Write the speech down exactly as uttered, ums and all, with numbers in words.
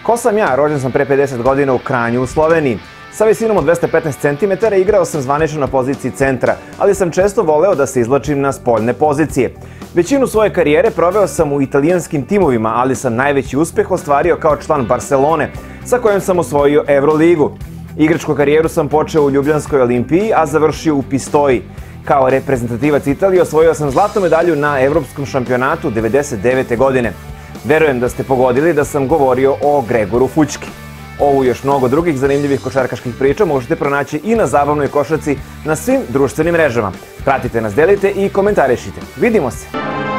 Ko sam ja? Rođen sam pre pedeset godina u Kranju u Sloveniji. Sa visinom od dvesta petnaest centimetara igrao sam zvanično na poziciji centra, ali sam često voleo da se izvlačim na spoljne pozicije. Većinu svoje karijere proveo sam u italijanskim timovima, ali sam najveći uspeh ostvario kao član Barcelone, sa kojom sam osvojio Euroligu. Igračku karijeru sam počeo u Ljubljanskoj Olimpiji, a završio u Pistoji. Kao reprezentativac Italije osvojio sam zlatnu medalju na Evropskom šampionatu devedeset devete godine. Verujem da ste pogodili da sam govorio o Gregoru Fućki. Ovu i još mnogo drugih zanimljivih košarkaških priča možete pronaći i na Zabavnoj košarci na svim društvenim mrežama. Pratite nas, delite i komentarišite. Vidimo se!